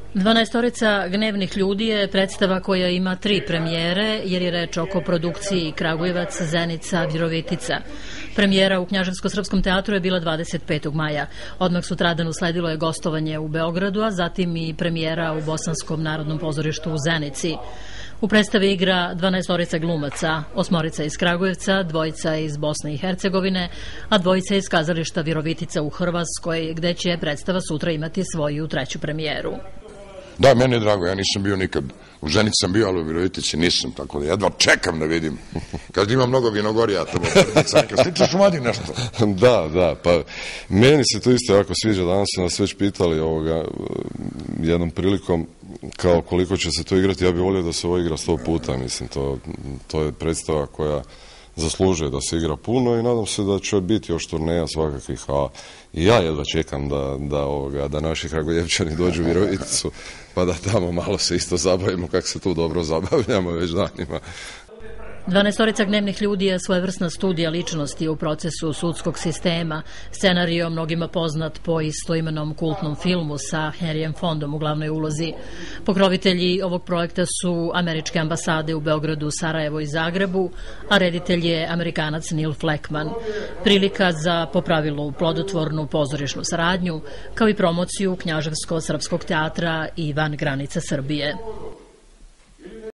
Dvanaestorica gnevnih ljudi je predstava koja ima 3 premijere, jer je reč o koprodukciji Kragujevac, Zenica, Virovitica. Premijera u Knjaževsko-srpskom teatru je bila 25. maja. Odmah sutradan usledilo je gostovanje u Beogradu, a zatim i premijera u Bosanskom narodnom pozorištu u Zenici. U predstavi igra 12 glumaca, 8 iz Kragujevca, 2 iz Bosne i Hercegovine, a 2 iz kazališta Virovitica u Hrvatskoj, gde će predstava sutra imati svoju 3. premijeru. Da, meni je drago, ja nisam bio nikad. U Zenici sam bio, ali u Virovitici nisam, tako da jedva čekam da vidim. Kad ima mnogo vinogorija, to slično šumadi nešto. Da, pa meni se to isto jako sviđa. Danas su nas već pitali jednom prilikom kao koliko će se to igrati. Ja bih volio da se ovo igra 100 puta, mislim, to je predstava koja zaslužuje da se igra puno i nadam se da će biti još turneja svakakvih, a i ja jedva čekam da naši Kragujevčani dođu u Viroviticu pa da tamo malo se isto zabavimo kako se tu dobro zabavljamo već danima. 12 gnevnih ljudi je svojevrsna studija ličnosti u procesu sudskog sistema. Scenario mnogima poznat po istoimenom kultnom filmu sa Henryjem Fondom u glavnoj ulozi. Pokrovitelji ovog projekta su američke ambasade u Beogradu, Sarajevo i Zagrebu, a reditelj je Amerikanac Neil Fleckman. Prilika za po pravilu plodotvornu pozorišnu saradnju, kao i promociju Knjaževsko-srpskog teatra i van granica Srbije.